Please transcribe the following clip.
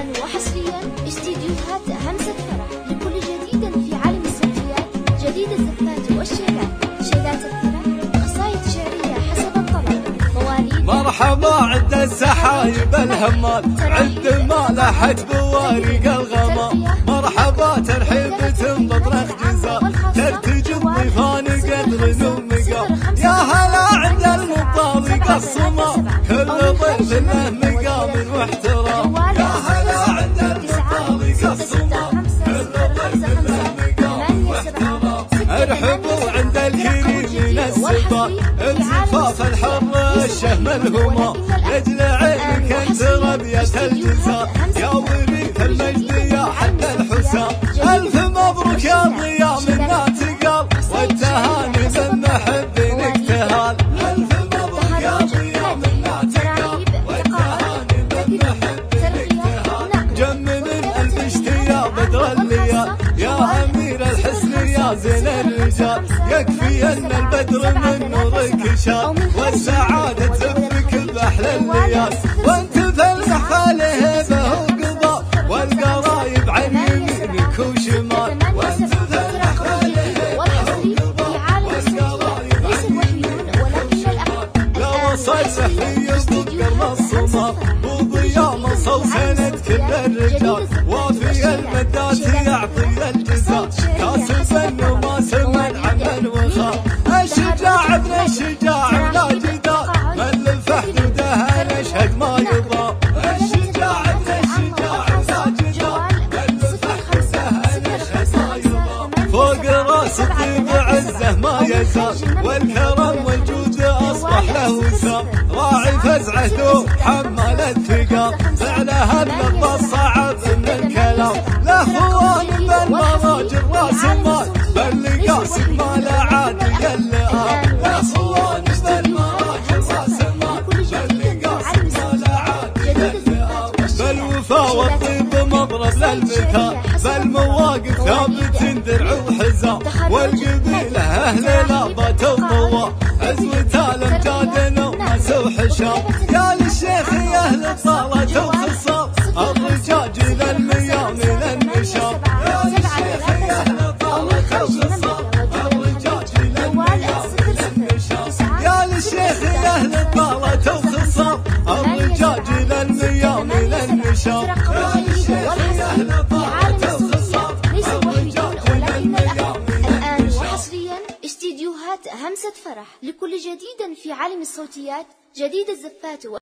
الآن وحصريا استديوهات همسة فرح لكل جديد في عالم الصوتيات، جديد الزفات والشيلات، شيلات الفرح، قصائد شعرية حسب الطلب، مواليد. مرحبا عند السحايب الهمال، عند ما لحت بوارق الغمام، مرحبا ترحيب بطرخ جزال، ترتجي الضيفان قدر ومقام، يا هلا عند المطابق الصمام، كل ضيف له مقام واحترام، يا هلا عند المطابق الصمام، كل ضيف له مقام واحترام. ارحبوا عند الكريم من السبال، الزفاف الحر الشهم الهمام، رجل عينك انت ربية الجزال، يا وريث المجد يا حد الحسام، الف مبروك يا ضياء منا تقال، والتهاني للمحبين اكتهال، الف مبروك يا ضياء منا تقال، والتهاني للمحبين اكتهال. جمل البشت يا بدر الليال، يا امير الحسن يا زين الرجال، يكفي ان البدر من نورك شال، والسعاده تبك باحلى الليال، وانت في المحفل هبه وقضاء، والقرايب عن يمينك وشمال، وانت في المحفل هبه وقضاء، والقرايب عن يمينك وشمال. لا وصلت في بقرن الصمام، وضياء مصر سند كل الرجال، وفي المدات يعطي الجزاء، كاسب النما سمن عمل وخال، الشجاع ابن الشجاع ولا جدال، من للفحد ودهن اشهد ما يضام، الشجاع ابن الشجاع ولا جدال، من للفحد ودهن اشهد ما يضام. فوق راس الطيب عزه ما يزال، والكرم والجود اصبح له وسام، راعي فزعه ثوب حمال الثقال، فعلها النقطه الصعب من الكلام، له خوان بالمراجل راس المال، بل قاسم ما لا عادي اللئام، له خوان بالمراجل راس المال، بل قاسم ما لا عادي اللئام. بالوفا والطيب مضرب للمثال، بالمواقف ثابت درع وحزام، والقبيله اهل لابه وطوى، عزوة الامجاد نومس وحشام، يا للشيخ يا اهل الصاله وخصام، الرجاج للميام للنشام، يا للشيخ يا اهل الصاله وخصام، الرجاج للميام للنشام، يا للشيخ يا اهل الصاله وخصام، الرجاج للميام للنشام، يا للشيخ يا اهل الصاله وخصام، الرجاج للميام الآن وحصريا استديوهات همسة فرح لكل جديد في عالم الصوتيات، جديد الزفات